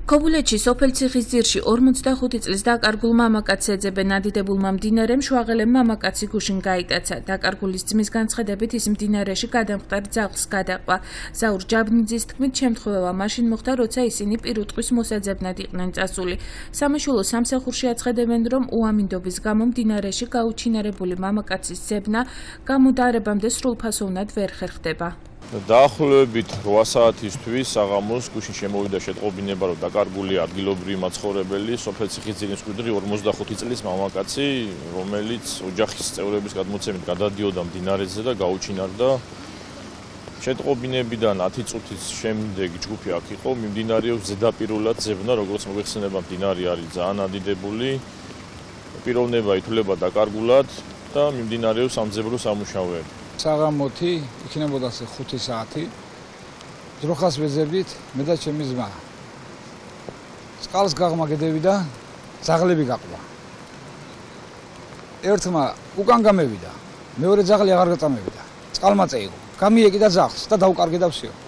ქობულეთში სოფელ ციხისძირში 45 წლის დაკარგულ მამაკაცს ეძებენ ადიდებულმა მდინარემ შუაღელემ მამაკაცი გუშინ გაიტაცა. დაკარგულის ძმის განცხადებით ის მდინარეში გადამხდარ ძაღლს გადაყვა. ზაურ ჯაბნიძის თქმით შემთხვევა მაშინ მოხდა, როცა ისინი პირუტყვის მოსაძებნად იყვნენ წასული. სამაშველო სამსახურში აცხადებენ, რომ უამინდობის გამო მდინარეში გაუჩინარებული მამაკაცის ძებნა გამოდარებამდე სრულფასოვნად ვერ ხერხდება. დაახლოებით 8 საათისთვის საღამოს გუშინ შემოვიდა შეტყობინება, რომ დაკარგული ადგილობრივი მაცხოვრებელი სოფელ ციხისძირის მკვიდრი 45 წლის მამაკაცი, რომელიც ოჯახის წევრების გადმოცემით გადადიოდა მდინარეზე და გაუჩინარდა. შეტყობინებიდან 10 წუთის შემდეგ ჯგუფი აქ იყო, მიმდინარეობს ზედაპირულად ძებნა, როგორც მოიხსენება, მდინარე არის ძალიან ადიდებული. პიროვნება ითვლება დაკარგულად და მიმდინარეობს სამძებრო სამუშაოები. საღამოთი იქნებოდა 5 საათი. ძროხას ვეძებდით მე და ჩემი ძმა. წყალს გაღმაგდები და ძაღლები გაყვა. ერთმა უკან გამევიდა. მეორე ძაღლი აღარ გაწამებიდა. წყალმაწე იყო. გამიეკიდა ძაღლს და დაუკარგე და ვсё.